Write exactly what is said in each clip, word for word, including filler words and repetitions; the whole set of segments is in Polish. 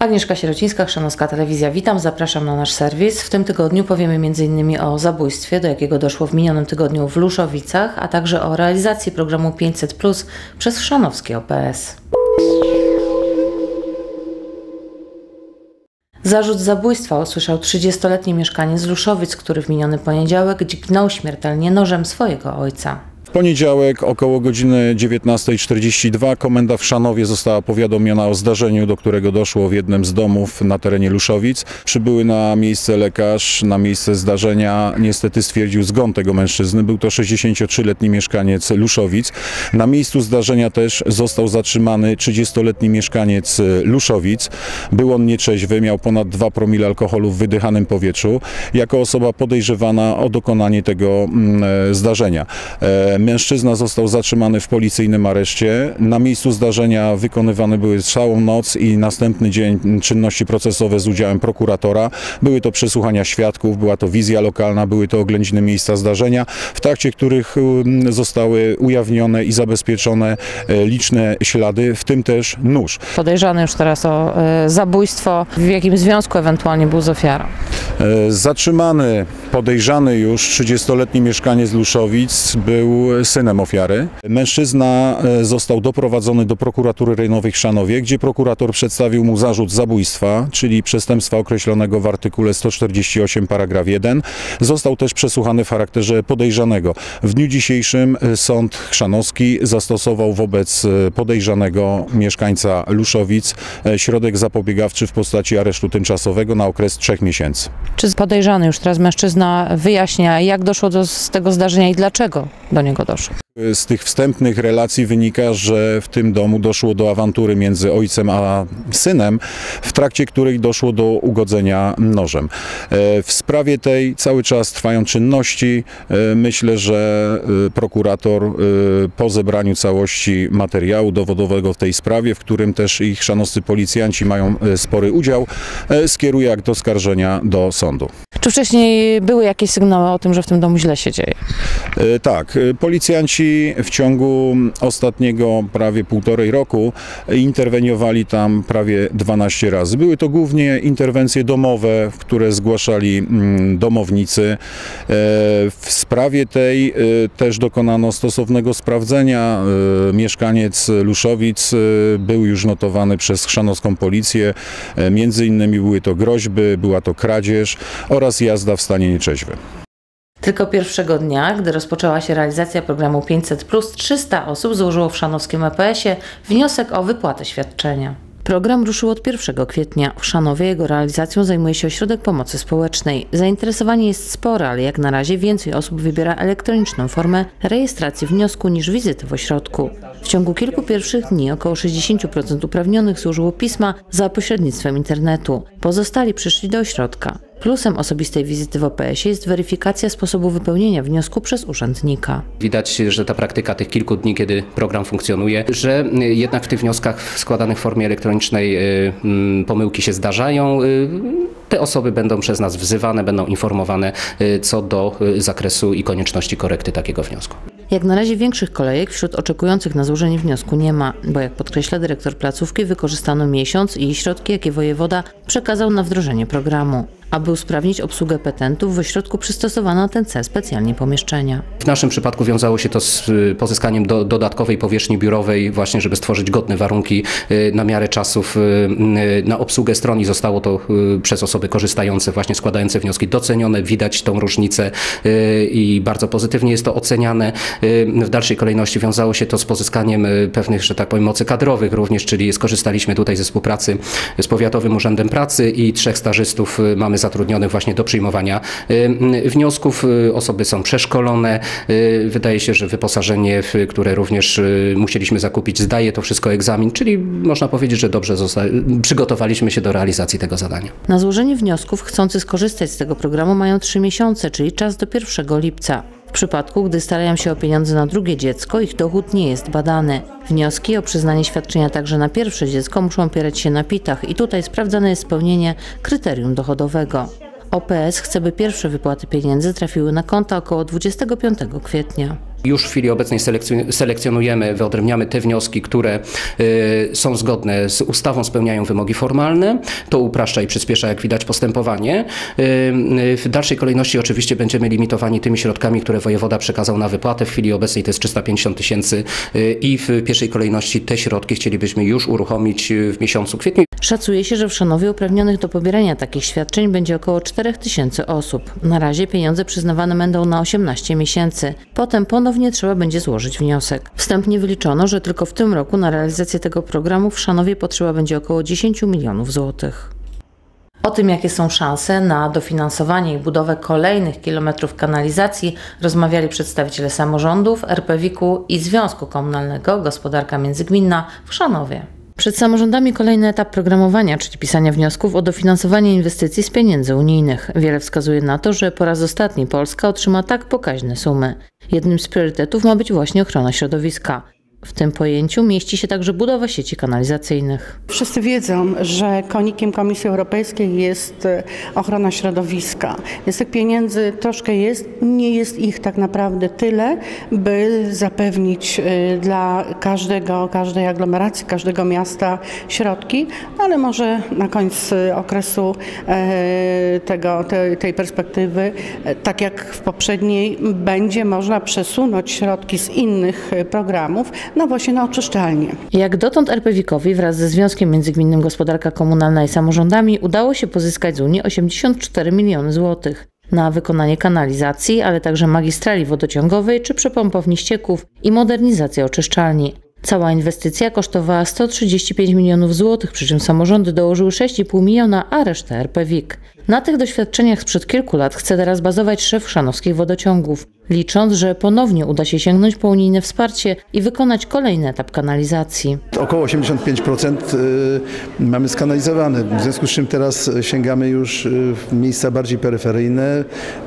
Agnieszka Sierocińska, Chrzanowska Telewizja. Witam, zapraszam na nasz serwis. W tym tygodniu powiemy między innymi o zabójstwie, do jakiego doszło w minionym tygodniu w Luszowicach, a także o realizacji programu pięćset plus przez chrzanowski O P S. Zarzut zabójstwa usłyszał trzydziestoletni mieszkaniec z Luszowic, który w miniony poniedziałek dźgnął śmiertelnie nożem swojego ojca. W poniedziałek około godziny dziewiętnastej czterdzieści dwa komenda w Chrzanowie została powiadomiona o zdarzeniu, do którego doszło w jednym z domów na terenie Luszowic. Przybyły na miejsce lekarz, na miejsce zdarzenia. Niestety stwierdził zgon tego mężczyzny. Był to sześćdziesięciotrzyletni mieszkaniec Luszowic. Na miejscu zdarzenia też został zatrzymany trzydziestoletni mieszkaniec Luszowic. Był on nietrzeźwy, miał ponad dwa promile alkoholu w wydychanym powietrzu. Jako osoba podejrzewana o dokonanie tego mm, zdarzenia. Mężczyzna został zatrzymany w policyjnym areszcie. Na miejscu zdarzenia wykonywane były całą noc i następny dzień czynności procesowe z udziałem prokuratora. Były to przesłuchania świadków, była to wizja lokalna, były to oględziny miejsca zdarzenia, w trakcie których zostały ujawnione i zabezpieczone liczne ślady, w tym też nóż. Podejrzany już teraz o y, zabójstwo. W jakim związku ewentualnie był z ofiarą? Zatrzymany, podejrzany już trzydziestoletni mieszkaniec Luszowic był synem ofiary. Mężczyzna został doprowadzony do prokuratury rejonowej w Chrzanowie, gdzie prokurator przedstawił mu zarzut zabójstwa, czyli przestępstwa określonego w artykule sto czterdzieści osiem paragraf jeden. Został też przesłuchany w charakterze podejrzanego. W dniu dzisiejszym sąd chrzanowski zastosował wobec podejrzanego mieszkańca Luszowic środek zapobiegawczy w postaci aresztu tymczasowego na okres trzech miesięcy. Czy podejrzany już teraz mężczyzna wyjaśnia, jak doszło do z tego zdarzenia i dlaczego do niego doszło? Z tych wstępnych relacji wynika, że w tym domu doszło do awantury między ojcem a synem, w trakcie której doszło do ugodzenia nożem. W sprawie tej cały czas trwają czynności. Myślę, że prokurator po zebraniu całości materiału dowodowego w tej sprawie, w którym też i chrzanowscy policjanci mają spory udział, skieruje akt oskarżenia do sądu. Czy wcześniej były jakieś sygnały o tym, że w tym domu źle się dzieje? Tak, policjanci w ciągu ostatniego prawie półtorej roku interweniowali tam prawie dwanaście razy. Były to głównie interwencje domowe, które zgłaszali domownicy. W sprawie tej też dokonano stosownego sprawdzenia. Mieszkaniec Luszowic był już notowany przez chrzanowską policję. Między innymi były to groźby, była to kradzież oraz jazda w stanie nietrzeźwym. Tylko pierwszego dnia, gdy rozpoczęła się realizacja programu pięćset plus, trzysta osób złożyło w chrzanowskim E P S-ie wniosek o wypłatę świadczenia. Program ruszył od pierwszego kwietnia. W Chrzanowie jego realizacją zajmuje się Ośrodek Pomocy Społecznej. Zainteresowanie jest spore, ale jak na razie więcej osób wybiera elektroniczną formę rejestracji wniosku niż wizyty w ośrodku. W ciągu kilku pierwszych dni około sześćdziesiąt procent uprawnionych złożyło pisma za pośrednictwem internetu. Pozostali przyszli do ośrodka. Plusem osobistej wizyty w O P S-ie jest weryfikacja sposobu wypełnienia wniosku przez urzędnika. Widać, że ta praktyka tych kilku dni, kiedy program funkcjonuje, że jednak w tych wnioskach składanych w formie elektronicznej pomyłki się zdarzają. Te osoby będą przez nas wzywane, będą informowane co do zakresu i konieczności korekty takiego wniosku. Jak na razie większych kolejek wśród oczekujących na złożenie wniosku nie ma, bo jak podkreśla dyrektor placówki, wykorzystano miesiąc i środki, jakie wojewoda przekazał na wdrożenie programu. Aby usprawnić obsługę petentów, w ośrodku przystosowano na ten cel specjalnie pomieszczenia. W naszym przypadku wiązało się to z pozyskaniem do, dodatkowej powierzchni biurowej, właśnie żeby stworzyć godne warunki na miarę czasów na obsługę stron i zostało to przez osoby korzystające, właśnie składające wnioski docenione. Widać tą różnicę i bardzo pozytywnie jest to oceniane. W dalszej kolejności wiązało się to z pozyskaniem pewnych, że tak powiem, mocy kadrowych również, czyli skorzystaliśmy tutaj ze współpracy z Powiatowym Urzędem Pracy i trzech stażystów mamy zatrudnionych właśnie do przyjmowania wniosków. Osoby są przeszkolone. Wydaje się, że wyposażenie, które również musieliśmy zakupić, zdaje to wszystko egzamin, czyli można powiedzieć, że dobrze przygotowaliśmy się do realizacji tego zadania. Na złożenie wniosków chcący skorzystać z tego programu mają trzy miesiące, czyli czas do pierwszego lipca. W przypadku, gdy starają się o pieniądze na drugie dziecko, ich dochód nie jest badany. Wnioski o przyznanie świadczenia także na pierwsze dziecko muszą opierać się na pitach i tutaj sprawdzane jest spełnienie kryterium dochodowego. O P S chce, by pierwsze wypłaty pieniędzy trafiły na konta około dwudziestego piątego kwietnia. Już w chwili obecnej selekcjonujemy, wyodrębniamy te wnioski, które y, są zgodne z ustawą, spełniają wymogi formalne. To upraszcza i przyspiesza, jak widać, postępowanie. Y, y, w dalszej kolejności oczywiście będziemy limitowani tymi środkami, które wojewoda przekazał na wypłatę. W chwili obecnej to jest trzysta pięćdziesiąt tysięcy y, i w pierwszej kolejności te środki chcielibyśmy już uruchomić w miesiącu kwietniu. Szacuje się, że w Szanowie uprawnionych do pobierania takich świadczeń będzie około cztery tysiące osób. Na razie pieniądze przyznawane będą na osiemnaście miesięcy. Potem ponownie trzeba będzie złożyć wniosek. Wstępnie wyliczono, że tylko w tym roku na realizację tego programu w Szanowie potrzeba będzie około dziesięć milionów złotych. O tym, jakie są szanse na dofinansowanie i budowę kolejnych kilometrów kanalizacji, rozmawiali przedstawiciele samorządów, er pe wiku i Związku Komunalnego Gospodarka Międzygminna w Szanowie. Przed samorządami kolejny etap programowania, czyli pisania wniosków o dofinansowanie inwestycji z pieniędzy unijnych. Wiele wskazuje na to, że po raz ostatni Polska otrzyma tak pokaźne sumy. Jednym z priorytetów ma być właśnie ochrona środowiska. W tym pojęciu mieści się także budowa sieci kanalizacyjnych. Wszyscy wiedzą, że konikiem Komisji Europejskiej jest ochrona środowiska. Jest tych pieniędzy troszkę jest, nie jest ich tak naprawdę tyle, by zapewnić dla każdego, każdej aglomeracji, każdego miasta środki, ale może na koniec okresu tego, tej, tej perspektywy, tak jak w poprzedniej, będzie można przesunąć środki z innych programów, no właśnie na oczyszczalnię. Jak dotąd er pe wikowi wraz ze Związkiem Międzygminnym Gospodarka Komunalna i samorządami udało się pozyskać z Unii osiemdziesiąt cztery miliony złotych na wykonanie kanalizacji, ale także magistrali wodociągowej czy przepompowni ścieków i modernizację oczyszczalni. Cała inwestycja kosztowała sto trzydzieści pięć milionów złotych, przy czym samorządy dołożyły sześć i pół miliona, a resztę er pe wik. Na tych doświadczeniach sprzed kilku lat chce teraz bazować szef szanowskich wodociągów, licząc, że ponownie uda się sięgnąć po unijne wsparcie i wykonać kolejny etap kanalizacji. Około osiemdziesiąt pięć procent mamy skanalizowane, w związku z czym teraz sięgamy już w miejsca bardziej peryferyjne,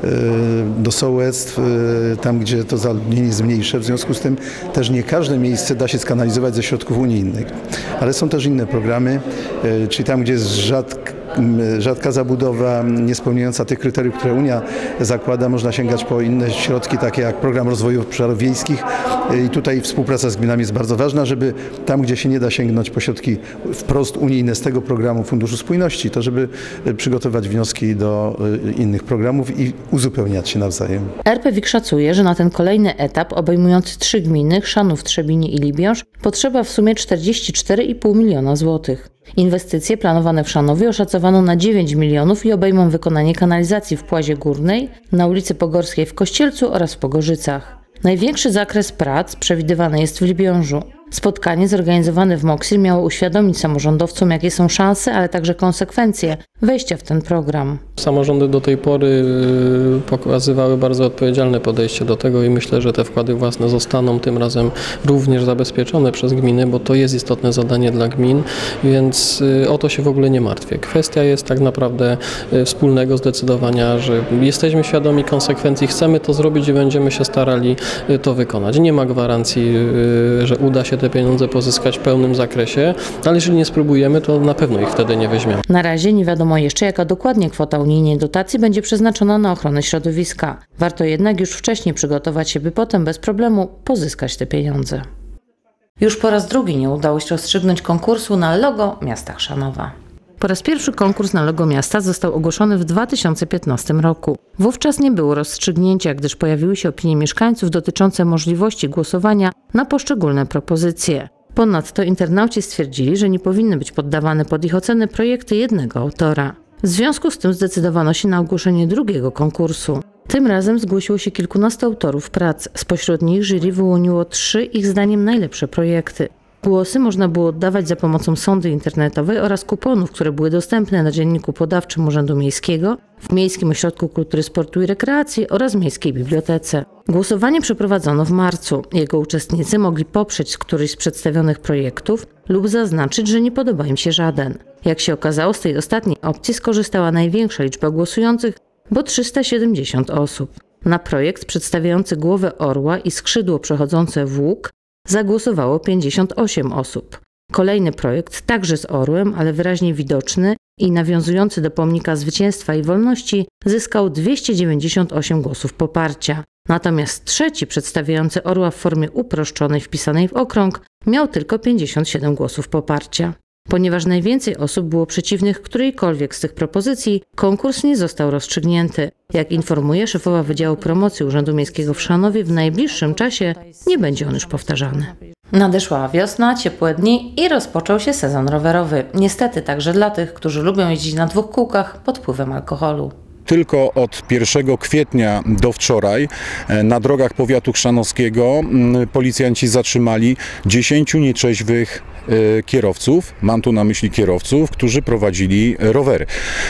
do sołectw, tam gdzie to zaludnienie jest mniejsze. W związku z tym też nie każde miejsce da się skanalizować ze środków unijnych, ale są też inne programy, czyli tam, gdzie jest rzadka, rzadka zabudowa, niespełniająca tych kryteriów, które Unia zakłada, można sięgać po inne środki, takie jak Program Rozwoju Obszarów Wiejskich i tutaj współpraca z gminami jest bardzo ważna, żeby tam, gdzie się nie da sięgnąć po środki wprost unijne z tego programu Funduszu Spójności, to żeby przygotować wnioski do innych programów i uzupełniać się nawzajem. er pe wik szacuje, że na ten kolejny etap obejmujący trzy gminy, Chrzanów, Trzebinie i Libiąż, potrzeba w sumie czterdzieści cztery i pół miliona złotych. Inwestycje planowane w Szanowie oszacowano na dziewięć milionów i obejmą wykonanie kanalizacji w Płazie Górnej, na ulicy Pogorskiej w Kościelcu oraz w Pogorzycach. Największy zakres prac przewidywany jest w Libiążu. Spotkanie zorganizowane w Moksil miało uświadomić samorządowcom, jakie są szanse, ale także konsekwencje wejścia w ten program. Samorządy do tej pory pokazywały bardzo odpowiedzialne podejście do tego i myślę, że te wkłady własne zostaną tym razem również zabezpieczone przez gminy, bo to jest istotne zadanie dla gmin, więc o to się w ogóle nie martwię. Kwestia jest tak naprawdę wspólnego zdecydowania, że jesteśmy świadomi konsekwencji, chcemy to zrobić i będziemy się starali to wykonać. Nie ma gwarancji, że uda się te pieniądze pozyskać w pełnym zakresie, ale jeżeli nie spróbujemy, to na pewno ich wtedy nie weźmiemy. Na razie nie wiadomo jeszcze, jaka dokładnie kwota unijnej dotacji będzie przeznaczona na ochronę środowiska. Warto jednak już wcześniej przygotować się, by potem bez problemu pozyskać te pieniądze. Już po raz drugi nie udało się rozstrzygnąć konkursu na logo miasta Chrzanowa. Po raz pierwszy konkurs na logo miasta został ogłoszony w dwa tysiące piętnastym roku. Wówczas nie było rozstrzygnięcia, gdyż pojawiły się opinie mieszkańców dotyczące możliwości głosowania na poszczególne propozycje. Ponadto internauci stwierdzili, że nie powinny być poddawane pod ich ocenę projekty jednego autora. W związku z tym zdecydowano się na ogłoszenie drugiego konkursu. Tym razem zgłosiło się kilkunastu autorów prac. Spośród nich jury wyłoniło trzy ich zdaniem najlepsze projekty. Głosy można było oddawać za pomocą sondy internetowej oraz kuponów, które były dostępne na dzienniku podawczym Urzędu Miejskiego, w Miejskim Ośrodku Kultury, Sportu i Rekreacji oraz Miejskiej Bibliotece. Głosowanie przeprowadzono w marcu. Jego uczestnicy mogli poprzeć któryś z przedstawionych projektów lub zaznaczyć, że nie podoba im się żaden. Jak się okazało, z tej ostatniej opcji skorzystała największa liczba głosujących, bo trzysta siedemdziesiąt osób. Na projekt przedstawiający głowę orła i skrzydło przechodzące w łuk zagłosowało pięćdziesiąt osiem osób. Kolejny projekt, także z orłem, ale wyraźnie widoczny, i nawiązujący do pomnika Zwycięstwa i Wolności zyskał dwieście dziewięćdziesiąt osiem głosów poparcia. Natomiast trzeci, przedstawiający orła w formie uproszczonej wpisanej w okrąg, miał tylko pięćdziesiąt siedem głosów poparcia. Ponieważ najwięcej osób było przeciwnych którejkolwiek z tych propozycji, konkurs nie został rozstrzygnięty. Jak informuje szefowa Wydziału Promocji Urzędu Miejskiego w Szanowie, w najbliższym czasie nie będzie on już powtarzany. Nadeszła wiosna, ciepłe dni i rozpoczął się sezon rowerowy. Niestety także dla tych, którzy lubią jeździć na dwóch kółkach pod wpływem alkoholu. Tylko od pierwszego kwietnia do wczoraj na drogach powiatu chrzanowskiego policjanci zatrzymali dziesięciu nieczeźwych kierowców, mam tu na myśli kierowców, którzy prowadzili rowery.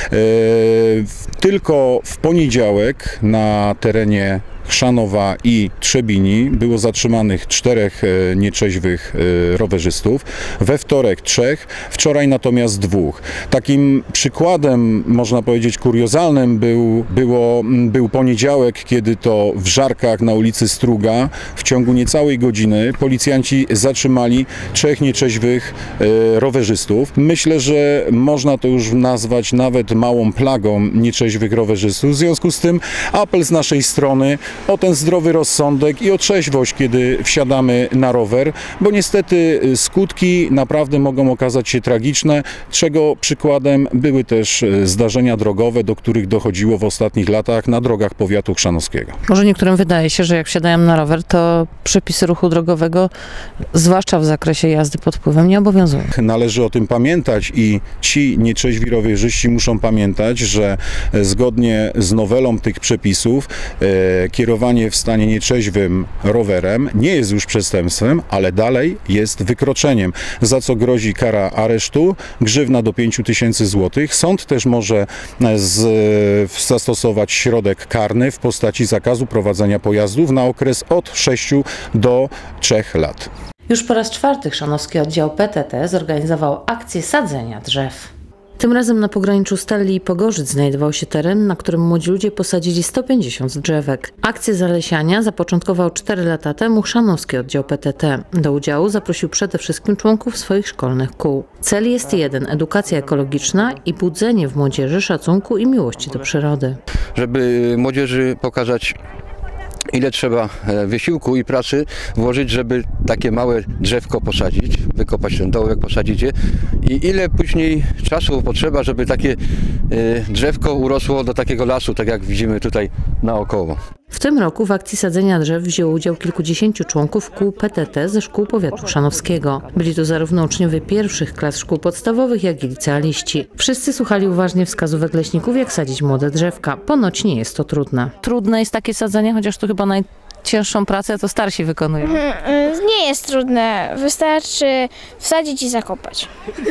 Tylko w poniedziałek na terenie Chrzanowa i Trzebini było zatrzymanych czterech nieczeźwych rowerzystów, we wtorek trzech, wczoraj natomiast dwóch. Takim przykładem, można powiedzieć kuriozalnym, był, było, był poniedziałek, kiedy to w Żarkach na ulicy Struga w ciągu niecałej godziny policjanci zatrzymali trzech nieczeźwych rowerzystów. Myślę, że można to już nazwać nawet małą plagą nieczeźwych rowerzystów. W związku z tym apel z naszej strony o ten zdrowy rozsądek i o trzeźwość, kiedy wsiadamy na rower, bo niestety skutki naprawdę mogą okazać się tragiczne, czego przykładem były też zdarzenia drogowe, do których dochodziło w ostatnich latach na drogach powiatu chrzanowskiego. Może niektórym wydaje się, że jak wsiadają na rower, to przepisy ruchu drogowego, zwłaszcza w zakresie jazdy pod wpływem, nie obowiązują. Należy o tym pamiętać i ci nieczeźwi rowerzyści muszą pamiętać, że zgodnie z nowelą tych przepisów e, kierowanie w stanie nieczeźwym rowerem nie jest już przestępstwem, ale dalej jest wykroczeniem, za co grozi kara aresztu, grzywna do pięciu tysięcy złotych. Sąd też może z, zastosować środek karny w postaci zakazu prowadzenia pojazdów na okres od sześciu do trzech lat. Już po raz czwarty Chrzanowski Oddział P T T zorganizował akcję sadzenia drzew. Tym razem na pograniczu Stalli i Pogorzyc znajdował się teren, na którym młodzi ludzie posadzili sto pięćdziesiąt drzewek. Akcję zalesiania zapoczątkował cztery lata temu Chrzanowski Oddział P T T. Do udziału zaprosił przede wszystkim członków swoich szkolnych kół. Cel jest jeden – edukacja ekologiczna i budzenie w młodzieży szacunku i miłości do przyrody. Żeby młodzieży pokazać, ile trzeba wysiłku i pracy włożyć, żeby takie małe drzewko posadzić, wykopać ten dołek, posadzić je i ile później czasu potrzeba, żeby takie drzewko urosło do takiego lasu, tak jak widzimy tutaj naokoło. W tym roku w akcji sadzenia drzew wzięło udział kilkudziesięciu członków kół P T T ze szkół powiatu chrzanowskiego. Byli to zarówno uczniowie pierwszych klas szkół podstawowych, jak i licealiści. Wszyscy słuchali uważnie wskazówek leśników, jak sadzić młode drzewka. Ponoć nie jest to trudne. Trudne jest takie sadzenie, chociaż tu chyba najcięższą pracę to starsi wykonują. Nie jest trudne, wystarczy wsadzić i zakopać.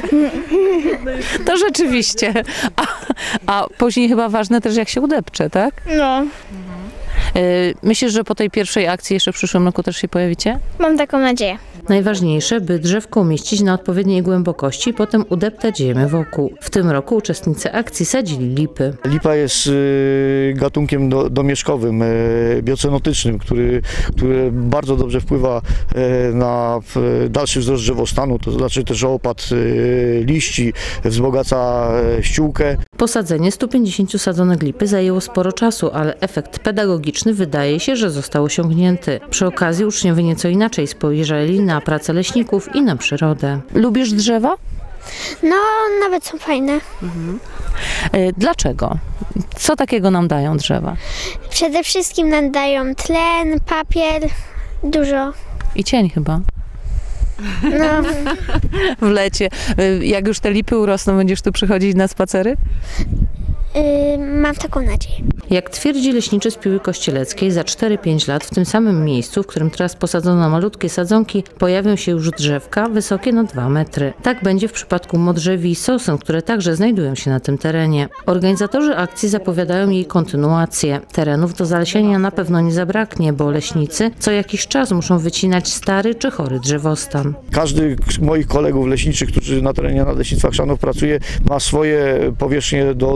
To rzeczywiście. A, a później chyba ważne też, jak się udepcze, tak? No. Myślisz, że po tej pierwszej akcji jeszcze w przyszłym roku też się pojawicie? Mam taką nadzieję. Najważniejsze, by drzewko umieścić na odpowiedniej głębokości, potem udeptać ziemię wokół. W tym roku uczestnicy akcji sadzili lipy. Lipa jest gatunkiem do, domieszkowym, biocenotycznym, który, który bardzo dobrze wpływa na dalszy wzrost drzewostanu, to znaczy też o opad liści, wzbogaca ściółkę. Posadzenie stu pięćdziesięciu sadzonek lipy zajęło sporo czasu, ale efekt pedagogiczny wydaje się, że został osiągnięty. Przy okazji uczniowie nieco inaczej spojrzeli na pracę leśników i na przyrodę. Lubisz drzewa? No, nawet są fajne. Mhm. Dlaczego? Co takiego nam dają drzewa? Przede wszystkim nam dają tlen, papier, dużo. I cień chyba. No. W lecie. Jak już te lipy urosną, będziesz tu przychodzić na spacery? Yy, mam taką nadzieję. Jak twierdzi leśniczy z Piły Kościeleckiej, za cztery pięć lat w tym samym miejscu, w którym teraz posadzono malutkie sadzonki, pojawią się już drzewka wysokie na dwa metry. Tak będzie w przypadku modrzewi i sosen, które także znajdują się na tym terenie. Organizatorzy akcji zapowiadają jej kontynuację. Terenów do zalesienia na pewno nie zabraknie, bo leśnicy co jakiś czas muszą wycinać stary czy chory drzewostan. Każdy z moich kolegów leśniczych, którzy na terenie Nadleśnictwa Chrzanów pracuje, ma swoje powierzchnie do odnowienia.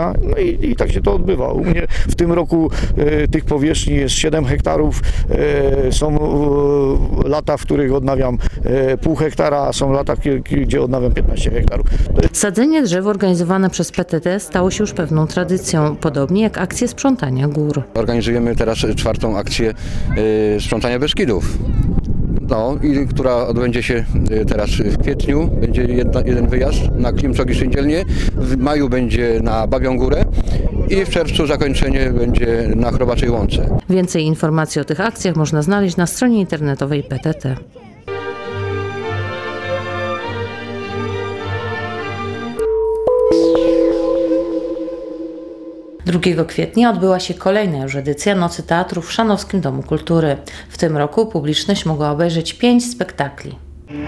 wykorzystania, no i, i tak się to odbywa. U mnie w tym roku e, tych powierzchni jest siedem hektarów, e, są e, lata, w których odnawiam e, pół hektara, a są lata, gdzie odnawiam piętnaście hektarów. Sadzenie drzew organizowane przez P T T stało się już pewną tradycją, podobnie jak akcje sprzątania gór. Organizujemy teraz czwartą akcję y, sprzątania Beskidów. No, i która odbędzie się teraz w kwietniu. Będzie jedna, jeden wyjazd na Klimczok-Szyndzielnię, w maju będzie na Babią Górę i w czerwcu zakończenie będzie na Chrobaczej Łące. Więcej informacji o tych akcjach można znaleźć na stronie internetowej P T T. drugiego kwietnia odbyła się kolejna już edycja Nocy Teatru w Chrzanowskim Domu Kultury. W tym roku publiczność mogła obejrzeć pięć spektakli.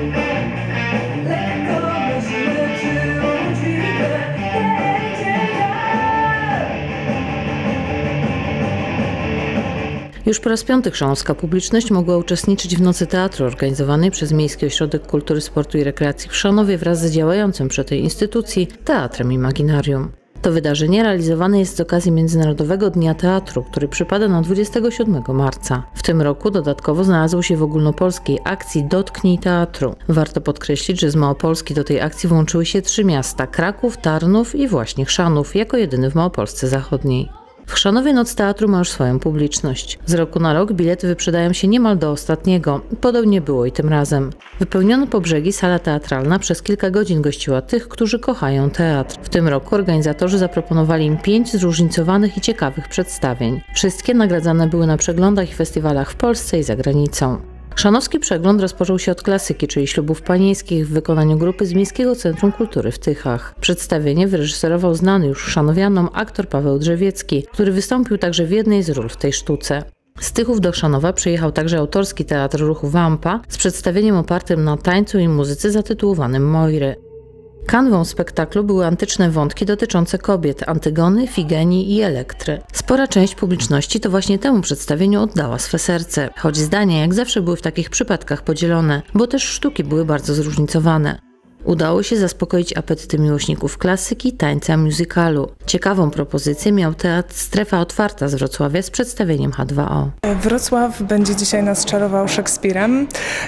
Już po raz piąty chrzanowska publiczność mogła uczestniczyć w Nocy Teatru organizowanej przez Miejski Ośrodek Kultury, Sportu i Rekreacji w Chrzanowie wraz z działającym przy tej instytucji Teatrem Imaginarium. To wydarzenie realizowane jest z okazji Międzynarodowego Dnia Teatru, który przypada na dwudziestego siódmego marca. W tym roku dodatkowo znalazł się w ogólnopolskiej akcji Dotknij Teatru. Warto podkreślić, że z Małopolski do tej akcji włączyły się trzy miasta: Kraków, Tarnów i właśnie Chrzanów, jako jedyny w Małopolsce Zachodniej. W Chrzanowie Noc Teatru ma już swoją publiczność. Z roku na rok bilety wyprzedają się niemal do ostatniego. Podobnie było i tym razem. Wypełniona po brzegi sala teatralna przez kilka godzin gościła tych, którzy kochają teatr. W tym roku organizatorzy zaproponowali im pięć zróżnicowanych i ciekawych przedstawień. Wszystkie nagradzane były na przeglądach i festiwalach w Polsce i za granicą. Chrzanowski przegląd rozpoczął się od klasyki, czyli Ślubów Panieńskich w wykonaniu grupy z Miejskiego Centrum Kultury w Tychach. Przedstawienie wyreżyserował znany już chrzanowianom aktor Paweł Drzewiecki, który wystąpił także w jednej z ról w tej sztuce. Z Tychów do Chrzanowa przyjechał także autorski teatr ruchu Wampa z przedstawieniem opartym na tańcu i muzyce zatytułowanym Moiry. Kanwą spektaklu były antyczne wątki dotyczące kobiet, Antygony, Figenii i Elektry. Spora część publiczności to właśnie temu przedstawieniu oddała swe serce, choć zdania jak zawsze były w takich przypadkach podzielone, bo też sztuki były bardzo zróżnicowane. Udało się zaspokoić apetyty miłośników klasyki, tańca, musicalu. Ciekawą propozycję miał teatr Strefa Otwarta z Wrocławia z przedstawieniem H dwa O. Wrocław będzie dzisiaj nas czarował Szekspirem.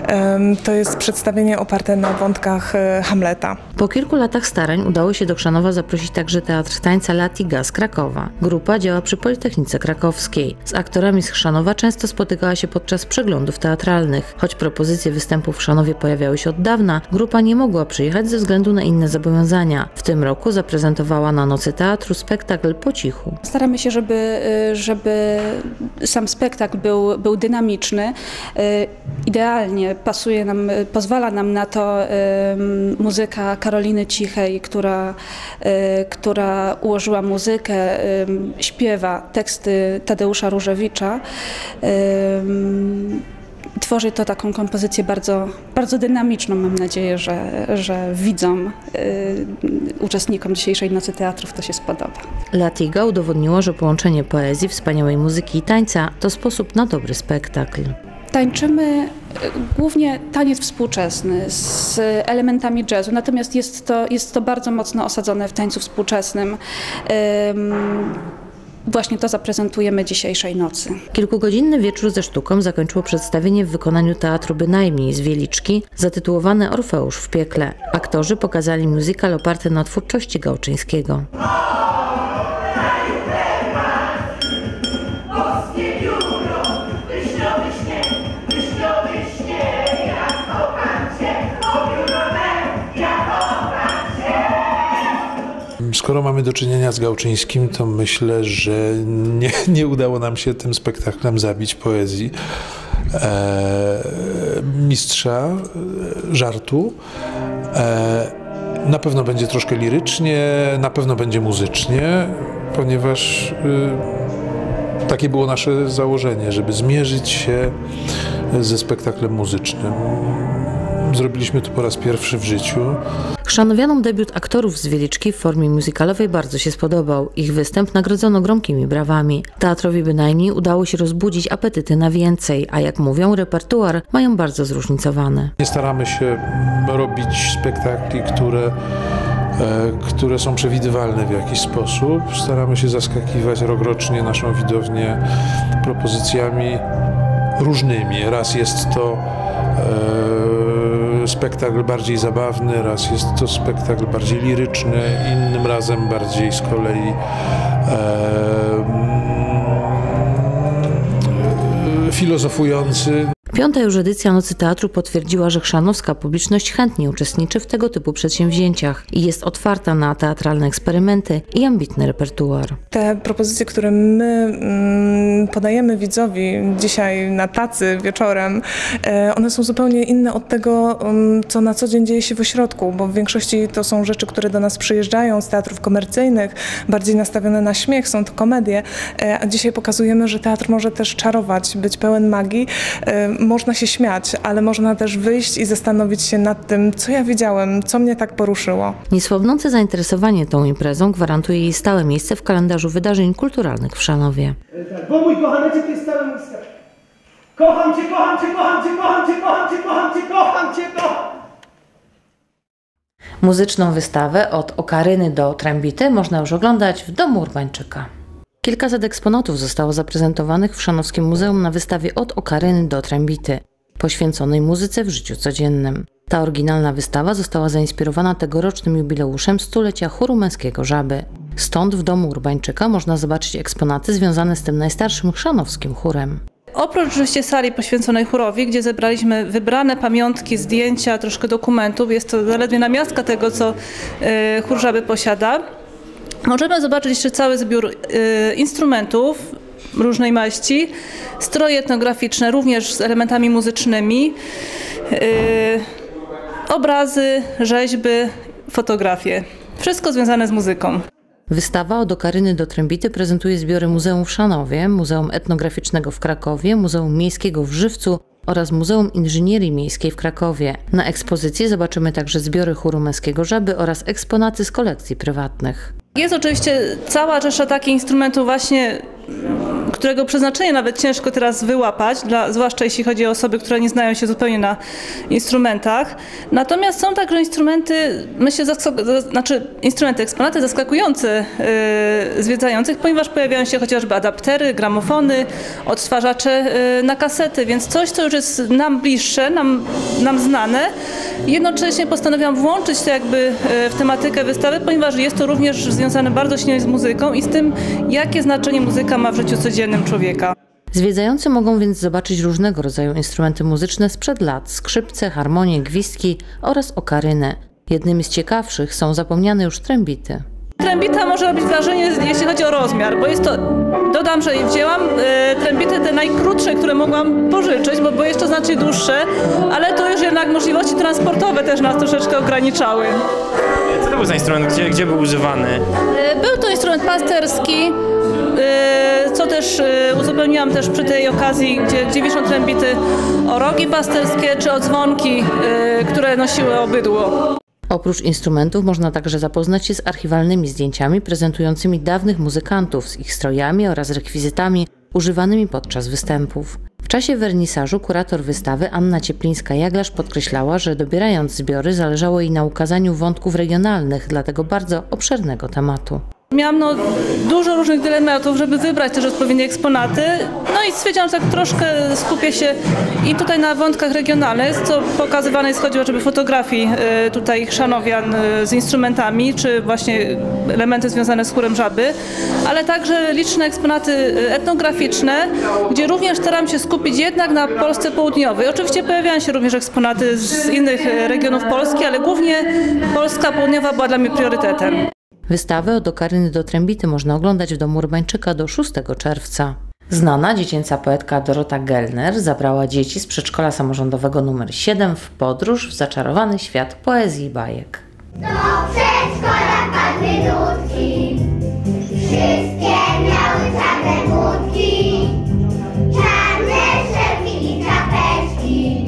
To jest przedstawienie oparte na wątkach Hamleta. Po kilku latach starań udało się do Chrzanowa zaprosić także teatr tańca Latiga z Krakowa. Grupa działa przy Politechnice Krakowskiej. Z aktorami z Chrzanowa często spotykała się podczas przeglądów teatralnych. Choć propozycje występów w Chrzanowie pojawiały się od dawna, grupa nie mogła przyjechać ze względu na inne zobowiązania. W tym roku zaprezentowała na Nocy Teatru spektakl Po cichu. Staramy się, żeby, żeby sam spektakl był, był dynamiczny. Idealnie pasuje nam, pozwala nam na to muzyka Karoliny Cichej, która, która ułożyła muzykę, śpiewa teksty Tadeusza Różewicza. Tworzy to taką kompozycję bardzo, bardzo dynamiczną. Mam nadzieję, że, że widzom, y, uczestnikom dzisiejszej Nocy Teatrów to się spodoba. Latiga udowodniła, że połączenie poezji, wspaniałej muzyki i tańca to sposób na dobry spektakl. Tańczymy głównie taniec współczesny z elementami jazzu, natomiast jest to, jest to bardzo mocno osadzone w tańcu współczesnym. Ym, Właśnie to zaprezentujemy dzisiejszej nocy. Kilkugodzinny wieczór ze sztuką zakończyło przedstawienie w wykonaniu Teatru Bynajmniej z Wieliczki zatytułowane Orfeusz w piekle. Aktorzy pokazali musical oparty na twórczości Gałczyńskiego. Skoro mamy do czynienia z Gałczyńskim, to myślę, że nie, nie udało nam się tym spektaklem zabić poezji e, mistrza żartu. E, na pewno będzie troszkę lirycznie, na pewno będzie muzycznie, ponieważ e, takie było nasze założenie, żeby zmierzyć się ze spektaklem muzycznym. Zrobiliśmy to po raz pierwszy w życiu. Chrzanowianom debiut aktorów z Wieliczki w formie musicalowej bardzo się spodobał. Ich występ nagrodzono gromkimi brawami. Teatrowi Bynajmniej udało się rozbudzić apetyty na więcej, a jak mówią, repertuar mają bardzo zróżnicowany. Nie staramy się robić spektakli, które które są przewidywalne w jakiś sposób. Staramy się zaskakiwać rokrocznie naszą widownię propozycjami różnymi. Raz jest to e, spektakl bardziej zabawny, raz jest to spektakl bardziej liryczny, innym razem bardziej z kolei e, filozofujący. Piąta już edycja Nocy Teatru potwierdziła, że chrzanowska publiczność chętnie uczestniczy w tego typu przedsięwzięciach i jest otwarta na teatralne eksperymenty i ambitny repertuar. Te propozycje, które my mm, podajemy widzowi dzisiaj na tacy wieczorem, e, one są zupełnie inne od tego, um, co na co dzień dzieje się w ośrodku, bo w większości to są rzeczy, które do nas przyjeżdżają z teatrów komercyjnych, bardziej nastawione na śmiech, są to komedie, e, a dzisiaj pokazujemy, że teatr może też czarować, być pełen magii. E, Można się śmiać, ale można też wyjść i zastanowić się nad tym, co ja widziałem, co mnie tak poruszyło. Niesłabnące zainteresowanie tą imprezą gwarantuje jej stałe miejsce w kalendarzu wydarzeń kulturalnych w Chrzanowie. Bo mój kochany, to jest stałe miejsce. Kocham cię, kocham cię, kocham cię, kocham cię, kocham cię, kocham cię, kocham cię, kocham. Muzyczną wystawę od okaryny do trębity można już oglądać w Domu Urbańczyka. Kilkaset eksponatów zostało zaprezentowanych w Chrzanowskim Muzeum na wystawie Od okaryny do trębity, poświęconej muzyce w życiu codziennym. Ta oryginalna wystawa została zainspirowana tegorocznym jubileuszem stulecia chóru męskiego Żaby. Stąd w Domu Urbańczyka można zobaczyć eksponaty związane z tym najstarszym chrzanowskim chórem. Oprócz oczywiście sali poświęconej chórowi, gdzie zebraliśmy wybrane pamiątki, zdjęcia, troszkę dokumentów, jest to zaledwie namiastka tego, co y, chór Żaby posiada. Możemy zobaczyć jeszcze cały zbiór y, instrumentów różnej maści, stroje etnograficzne, również z elementami muzycznymi, y, obrazy, rzeźby, fotografie. Wszystko związane z muzyką. Wystawa Od okaryny do trębity prezentuje zbiory Muzeum w Chrzanowie, Muzeum Etnograficznego w Krakowie, Muzeum Miejskiego w Żywcu oraz Muzeum Inżynierii Miejskiej w Krakowie. Na ekspozycji zobaczymy także zbiory chóru męskiego Żaby oraz eksponaty z kolekcji prywatnych. Jest oczywiście cała rzesza takich instrumentów właśnie, którego przeznaczenie nawet ciężko teraz wyłapać, dla, zwłaszcza jeśli chodzi o osoby, które nie znają się zupełnie na instrumentach. Natomiast są także instrumenty, myślę, znaczy instrumenty, eksponaty zaskakujące yy, zwiedzających, ponieważ pojawiają się chociażby adaptery, gramofony, odtwarzacze yy, na kasety, więc coś, co już jest nam bliższe, nam, nam znane. Jednocześnie postanowiłam włączyć to jakby yy, w tematykę wystawy, ponieważ jest to również związane bardzo silnie z muzyką i z tym, jakie znaczenie muzyka ma w życiu codziennym człowieka. Zwiedzający mogą więc zobaczyć różnego rodzaju instrumenty muzyczne sprzed lat, skrzypce, harmonie, gwizdki oraz okarynę. Jednymi z ciekawszych są zapomniane już trębity. Trębita może robić wrażenie, jeśli chodzi o rozmiar, bo jest to, dodam, że wzięłam e, trębity te najkrótsze, które mogłam pożyczyć, bo były jeszcze znacznie dłuższe, ale to już jednak możliwości transportowe też nas troszeczkę ograniczały. Co to był za instrument? Gdzie, gdzie był używany? E, był to instrument pasterski, e, co też e, uzupełniłam też przy tej okazji, gdzie, gdzie wiszą trębity, o rogi pasterskie czy o dzwonki, e, które nosiły obydło. Oprócz instrumentów można także zapoznać się z archiwalnymi zdjęciami prezentującymi dawnych muzykantów z ich strojami oraz rekwizytami używanymi podczas występów. W czasie wernisażu kurator wystawy Anna Cieplińska-Jaglarz podkreślała, że dobierając zbiory zależało jej na ukazaniu wątków regionalnych dla tego bardzo obszernego tematu. Miałam no, dużo różnych dylematów, żeby wybrać też odpowiednie eksponaty, no i stwierdziłam, że tak troszkę skupię się i tutaj na wątkach regionalnych, co pokazywane jest chociażby fotografii y, tutaj chrzanowian y, z instrumentami, czy właśnie elementy związane z chórem Żaby, ale także liczne eksponaty etnograficzne, gdzie również staram się skupić jednak na Polsce Południowej. Oczywiście pojawiają się również eksponaty z innych regionów Polski, ale głównie Polska Południowa była dla mnie priorytetem. Wystawę Od okaryny do trębity można oglądać w Domu Urbańczyka do szóstego czerwca. Znana dziecięca poetka Dorota Gellner zabrała dzieci z przedszkola samorządowego numer siedem w podróż w zaczarowany świat poezji i bajek. Do przedszkola padły ludki, wszystkie miały czarne mutki, czarne szelki i czapeczki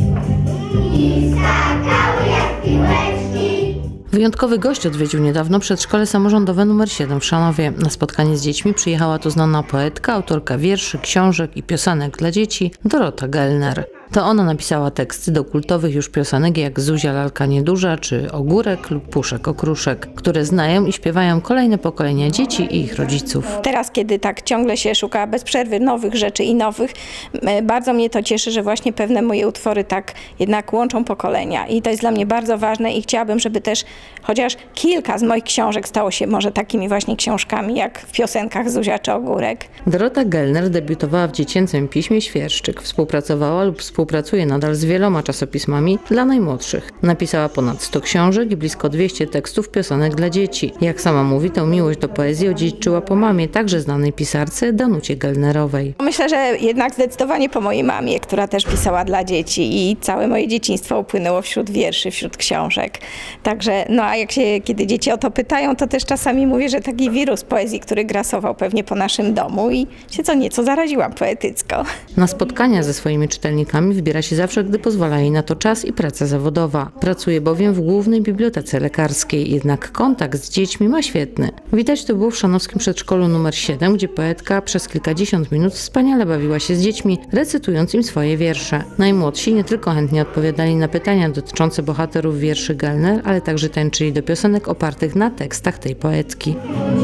i skakały jak piłeczki. Wyjątkowy gość odwiedził niedawno przedszkole samorządowe numer siedem w Chrzanowie. Na spotkanie z dziećmi przyjechała tu znana poetka, autorka wierszy, książek i piosenek dla dzieci Dorota Gellner. To ona napisała teksty do kultowych już piosenek jak Zuzia lalka nieduża czy Ogórek lub Puszek okruszek, które znają i śpiewają kolejne pokolenia dzieci i ich rodziców. Teraz, kiedy tak ciągle się szuka bez przerwy nowych rzeczy i nowych, bardzo mnie to cieszy, że właśnie pewne moje utwory tak jednak łączą pokolenia i to jest dla mnie bardzo ważne i chciałabym, żeby też chociaż kilka z moich książek stało się może takimi właśnie książkami jak w piosenkach Zuzia czy Ogórek. Dorota Gellner debiutowała w dziecięcym piśmie Świerszczyk. Współpracowała lub współpracuje nadal z wieloma czasopismami dla najmłodszych. Napisała ponad sto książek i blisko dwieście tekstów piosenek dla dzieci. Jak sama mówi, tę miłość do poezji odziedziczyła po mamie, także znanej pisarce Danucie Gellnerowej. Myślę, że jednak zdecydowanie po mojej mamie, która też pisała dla dzieci i całe moje dzieciństwo upłynęło wśród wierszy, wśród książek. Także, no a jak się, kiedy dzieci o to pytają, to też czasami mówię, że taki wirus poezji, który grasował pewnie po naszym domu i się co nieco zaraziłam poetycko. Na spotkania ze swoimi czytelnikami wybiera się zawsze, gdy pozwala jej na to czas i praca zawodowa. Pracuje bowiem w Głównej Bibliotece Lekarskiej, jednak kontakt z dziećmi ma świetny. Widać to było w szanowskim przedszkolu numer siedem, gdzie poetka przez kilkadziesiąt minut wspaniale bawiła się z dziećmi, recytując im swoje wiersze. Najmłodsi nie tylko chętnie odpowiadali na pytania dotyczące bohaterów wierszy Gellner, ale także tańczyli do piosenek opartych na tekstach tej poetki.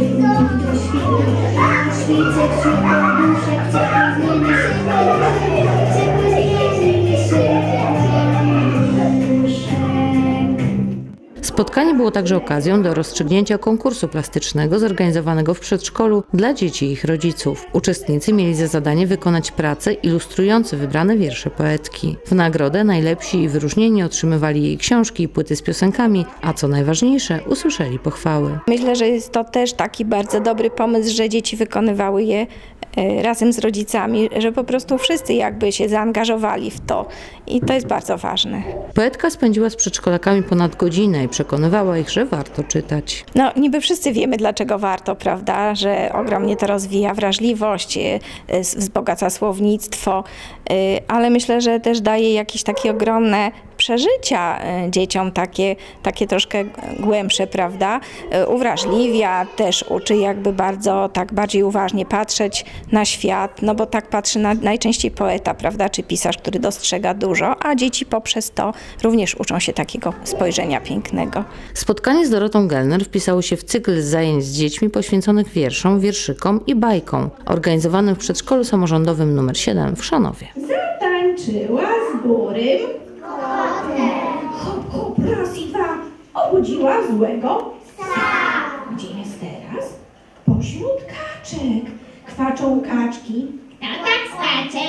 Spotkanie było także okazją do rozstrzygnięcia konkursu plastycznego zorganizowanego w przedszkolu dla dzieci i ich rodziców. Uczestnicy mieli za zadanie wykonać prace ilustrujące wybrane wiersze poetki. W nagrodę najlepsi i wyróżnieni otrzymywali jej książki i płyty z piosenkami, a co najważniejsze, usłyszeli pochwały. Myślę, że jest to też taki bardzo dobry pomysł, że dzieci wykonywały je razem z rodzicami, że po prostu wszyscy jakby się zaangażowali w to i to jest bardzo ważne. Poetka spędziła z przedszkolakami ponad godzinę i przekonywała ich, że warto czytać. No niby wszyscy wiemy, dlaczego warto, prawda, że ogromnie to rozwija wrażliwość, wzbogaca słownictwo, ale myślę, że też daje jakieś takie ogromne przeżycia dzieciom, takie, takie troszkę głębsze, prawda, uwrażliwia, też uczy jakby bardzo, tak bardziej uważnie patrzeć na świat, no bo tak patrzy na, najczęściej poeta, prawda, czy pisarz, który dostrzega dużo, a dzieci poprzez to również uczą się takiego spojrzenia pięknego. Spotkanie z Dorotą Gellner wpisało się w cykl zajęć z dziećmi poświęconych wierszom, wierszykom i bajkom, organizowanym w przedszkolu samorządowym numer siedem w Szanowie. Zatańczyła z burym kotem. Hop, hop, raz i dwa. Obudziła złego psa. Gdzie jest teraz? Pośród kaczek. Kwaczą kaczki. Kto tak skacze?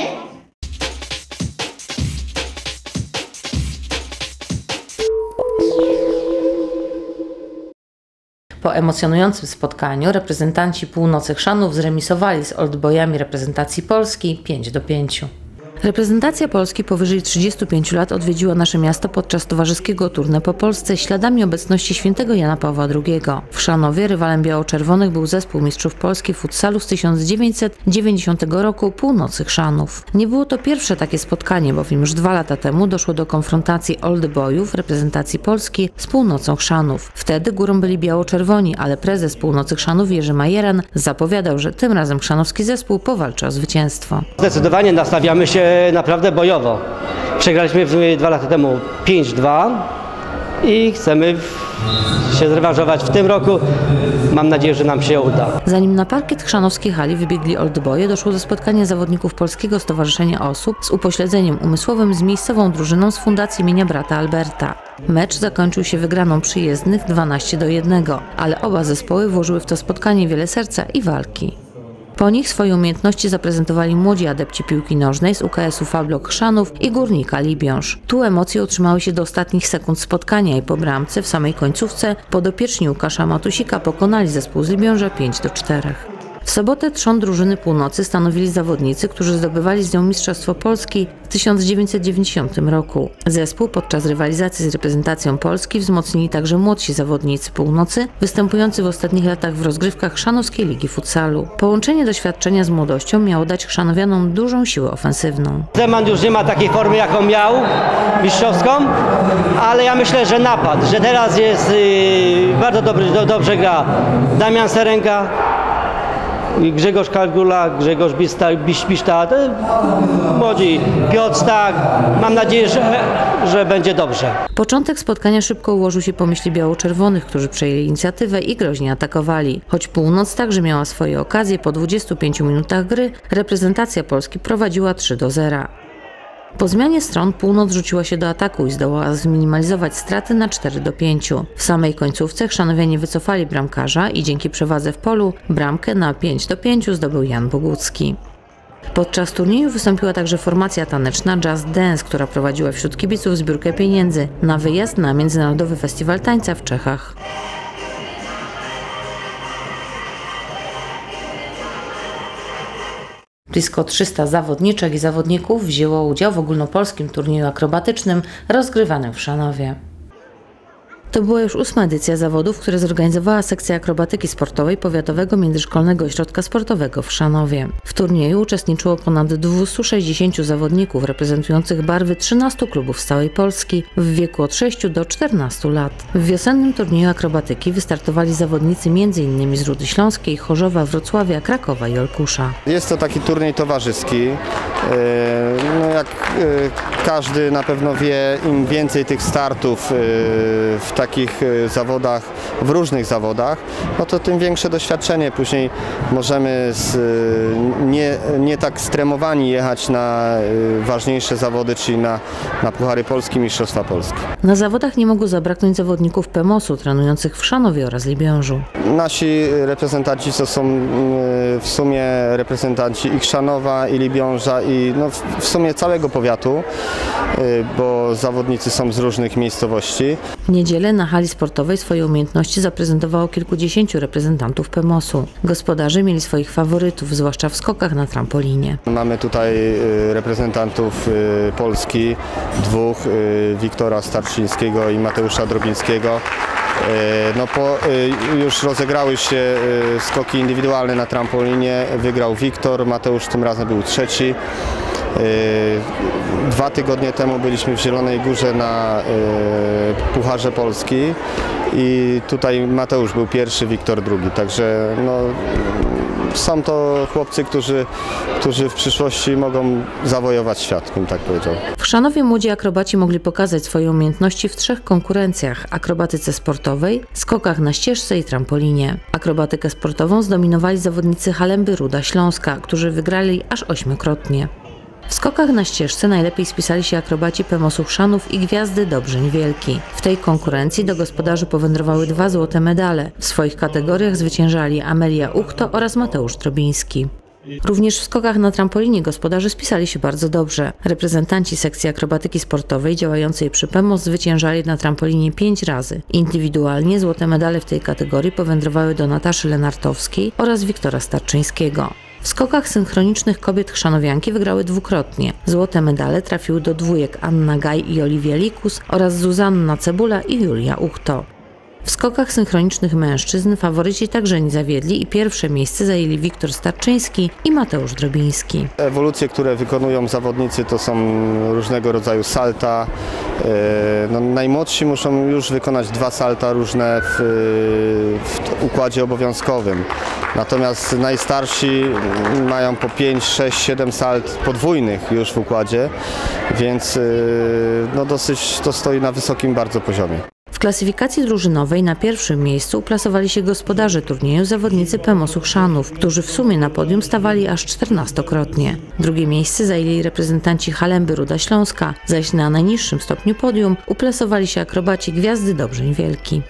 Po emocjonującym spotkaniu reprezentanci Północy Chrzanów zremisowali z Oldboyami reprezentacji Polski pięć do pięciu. Reprezentacja Polski powyżej trzydziestu pięciu lat odwiedziła nasze miasto podczas towarzyskiego tournée po Polsce śladami obecności świętego Jana Pawła drugiego. W Chrzanowie rywalem biało-czerwonych był zespół mistrzów Polski futsalu z tysiąc dziewięćset dziewięćdziesiątego roku Północy Chrzanów. Nie było to pierwsze takie spotkanie, bowiem już dwa lata temu doszło do konfrontacji Oldboyów reprezentacji Polski z Północą Chrzanów. Wtedy górą byli biało-czerwoni, ale prezes Północy Chrzanów Jerzy Majeren zapowiadał, że tym razem chrzanowski zespół powalczy o zwycięstwo. Zdecydowanie nastawiamy się naprawdę bojowo. Przegraliśmy w sumie dwa lata temu pięć dwa i chcemy się zrewanżować w tym roku. Mam nadzieję, że nam się uda. Zanim na parkiet chrzanowskiej hali wybiegli Oldboye, doszło do spotkania zawodników Polskiego Stowarzyszenia Osób z upośledzeniem umysłowym z miejscową drużyną z Fundacji imienia brata Alberta. Mecz zakończył się wygraną przyjezdnych dwanaście do jednego, ale oba zespoły włożyły w to spotkanie wiele serca i walki. Po nich swoje umiejętności zaprezentowali młodzi adepci piłki nożnej z U K S-u Fablok Chrzanów i Górnika Libiąż. Tu emocje utrzymały się do ostatnich sekund spotkania i po bramce w samej końcówce podopieczni Łukasza Matusika pokonali zespół z Libiąża pięć do czterech. W sobotę trzon drużyny Północy stanowili zawodnicy, którzy zdobywali z nią Mistrzostwo Polski w tysiąc dziewięćset dziewięćdziesiątym roku. Zespół podczas rywalizacji z reprezentacją Polski wzmocnili także młodsi zawodnicy Północy, występujący w ostatnich latach w rozgrywkach Chrzanowskiej Ligi Futsalu. Połączenie doświadczenia z młodością miało dać chrzanowianom dużą siłę ofensywną. Zeman już nie ma takiej formy, jaką miał, mistrzowską, ale ja myślę, że napad, że teraz jest yy, bardzo dobry, do, dobrze gra Damian Serenga, Grzegorz Kalgula, Grzegorz Biszta, młodzi, Piotr Stak. Mam nadzieję, że, że będzie dobrze. Początek spotkania szybko ułożył się po myśli biało-czerwonych, którzy przejęli inicjatywę i groźnie atakowali. Choć północ także miała swoje okazje, po dwudziestu pięciu minutach gry reprezentacja Polski prowadziła trzy do zera. Po zmianie stron północ rzuciła się do ataku i zdołała zminimalizować straty na cztery do pięciu. W samej końcówce chrzanowianie wycofali bramkarza i dzięki przewadze w polu bramkę na pięć do pięciu zdobył Jan Bogucki. Podczas turnieju wystąpiła także formacja taneczna Just Dance, która prowadziła wśród kibiców zbiórkę pieniędzy na wyjazd na Międzynarodowy Festiwal Tańca w Czechach. Blisko trzysta zawodniczek i zawodników wzięło udział w ogólnopolskim turnieju akrobatycznym rozgrywanym w Chrzanowie. To była już ósma edycja zawodów, które zorganizowała sekcja akrobatyki sportowej Powiatowego Międzyszkolnego Ośrodka Sportowego w Chrzanowie. W turnieju uczestniczyło ponad dwieście sześćdziesiąt zawodników reprezentujących barwy trzynastu klubów z całej Polski w wieku od sześciu do czternastu lat. W wiosennym turnieju akrobatyki wystartowali zawodnicy między innymi z Rudy Śląskiej, Chorzowa, Wrocławia, Krakowa i Olkusza. Jest to taki turniej towarzyski. No jak każdy na pewno wie, im więcej tych startów w takich zawodach, w różnych zawodach, no to tym większe doświadczenie. Później możemy z, nie, nie tak stremowani jechać na ważniejsze zawody, czyli na, na Puchary Polski, Mistrzostwa Polski. Na zawodach nie mogło zabraknąć zawodników Pemosu trenujących w Chrzanowie oraz Libiążu. Nasi reprezentanci to są w sumie reprezentanci i Chrzanowa, i Libiąża, i no w sumie całego powiatu, bo zawodnicy są z różnych miejscowości. W niedzielę na hali sportowej swoje umiejętności zaprezentowało kilkudziesięciu reprezentantów Pemosu. Gospodarze mieli swoich faworytów, zwłaszcza w skokach na trampolinie. Mamy tutaj reprezentantów Polski, dwóch, Wiktora Starczyńskiego i Mateusza Drobińskiego. No po, już rozegrały się skoki indywidualne na trampolinie, wygrał Wiktor, Mateusz tym razem był trzeci. Dwa tygodnie temu byliśmy w Zielonej Górze na Pucharze Polski i tutaj Mateusz był pierwszy, Wiktor drugi, także no, są to chłopcy, którzy, którzy w przyszłości mogą zawojować świat, bym tak powiedział. W Chrzanowie młodzi akrobaci mogli pokazać swoje umiejętności w trzech konkurencjach: akrobatyce sportowej, skokach na ścieżce i trampolinie. Akrobatykę sportową zdominowali zawodnicy Halemby Ruda Śląska, którzy wygrali aż ośmiokrotnie. W skokach na ścieżce najlepiej spisali się akrobaci Pemosu Chrzanów i Gwiazdy Dobrzeń Wielki. W tej konkurencji do gospodarzy powędrowały dwa złote medale. W swoich kategoriach zwyciężali Amelia Uchto oraz Mateusz Drobiński. Również w skokach na trampolinie gospodarze spisali się bardzo dobrze. Reprezentanci sekcji akrobatyki sportowej działającej przy Pemos zwyciężali na trampolinie pięć razy. Indywidualnie złote medale w tej kategorii powędrowały do Nataszy Lenartowskiej oraz Wiktora Starczyńskiego. W skokach synchronicznych kobiet chrzanowianki wygrały dwukrotnie. Złote medale trafiły do dwójek Anna Gaj i Oliwia Likus oraz Zuzanna Cebula i Julia Uchto. W skokach synchronicznych mężczyzn faworyci także nie zawiedli i pierwsze miejsce zajęli Wiktor Starczyński i Mateusz Drobiński. Ewolucje, które wykonują zawodnicy, to są różnego rodzaju salta. No, najmłodsi muszą już wykonać dwa salta różne w, w układzie obowiązkowym. Natomiast najstarsi mają po pięć, sześć, siedem salt podwójnych już w układzie, więc no, dosyć to stoi na wysokim bardzo poziomie. W klasyfikacji drużynowej na pierwszym miejscu uplasowali się gospodarze turnieju zawodnicy Pemosu Chrzanów, którzy w sumie na podium stawali aż czternastokrotnie. Drugie miejsce zajęli reprezentanci Halemby Ruda Śląska, zaś na najniższym stopniu podium uplasowali się akrobaci Gwiazdy Dobrzeń Wielki.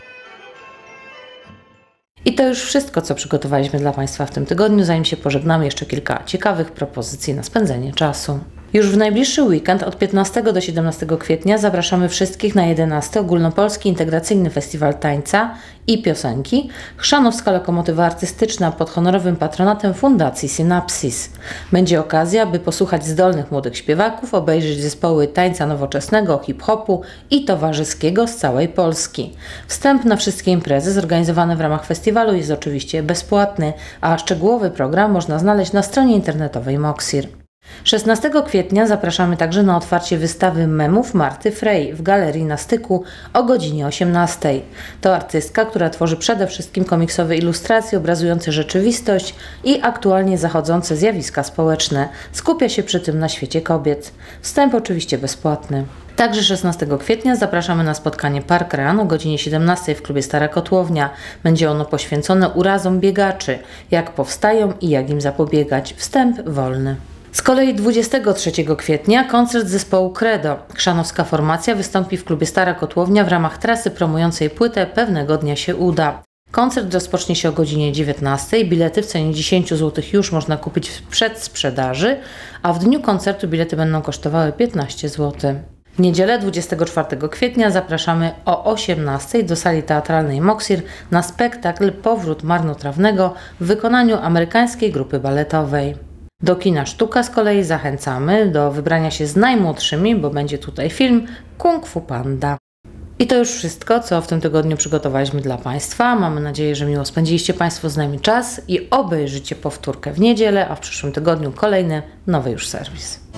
I to już wszystko, co przygotowaliśmy dla Państwa w tym tygodniu. Zanim się pożegnamy, jeszcze kilka ciekawych propozycji na spędzenie czasu. Już w najbliższy weekend od piętnastego do siedemnastego kwietnia zapraszamy wszystkich na jedenasty Ogólnopolski Integracyjny Festiwal Tańca i Piosenki Chrzanowska Lokomotywa Artystyczna pod honorowym patronatem Fundacji Synapsis. Będzie okazja, by posłuchać zdolnych młodych śpiewaków, obejrzeć zespoły tańca nowoczesnego, hip-hopu i towarzyskiego z całej Polski. Wstęp na wszystkie imprezy zorganizowane w ramach festiwalu jest oczywiście bezpłatny, a szczegółowy program można znaleźć na stronie internetowej Moxir. szesnastego kwietnia zapraszamy także na otwarcie wystawy memów Marty Frey w Galerii na Styku o godzinie osiemnastej. To artystka, która tworzy przede wszystkim komiksowe ilustracje obrazujące rzeczywistość i aktualnie zachodzące zjawiska społeczne. Skupia się przy tym na świecie kobiet. Wstęp oczywiście bezpłatny. Także szesnastego kwietnia zapraszamy na spotkanie Park Run o godzinie siedemnastej w klubie Stara Kotłownia. Będzie ono poświęcone urazom biegaczy, jak powstają i jak im zapobiegać. Wstęp wolny. Z kolei dwudziestego trzeciego kwietnia koncert zespołu Credo. Chrzanowska formacja wystąpi w klubie Stara Kotłownia w ramach trasy promującej płytę Pewnego dnia się uda. Koncert rozpocznie się o godzinie dziewiętnastej. Bilety w cenie dziesięć złotych już można kupić w przedsprzedaży, a w dniu koncertu bilety będą kosztowały piętnaście złotych. W niedzielę dwudziestego czwartego kwietnia zapraszamy o osiemnastej do sali teatralnej Moksir na spektakl Powrót marnotrawnego w wykonaniu amerykańskiej grupy baletowej. Do kina Sztuka z kolei zachęcamy do wybrania się z najmłodszymi, bo będzie tutaj film Kung Fu Panda. I to już wszystko, co w tym tygodniu przygotowaliśmy dla Państwa. Mamy nadzieję, że miło spędziliście Państwo z nami czas i obejrzycie powtórkę w niedzielę, a w przyszłym tygodniu kolejny, nowy już serwis.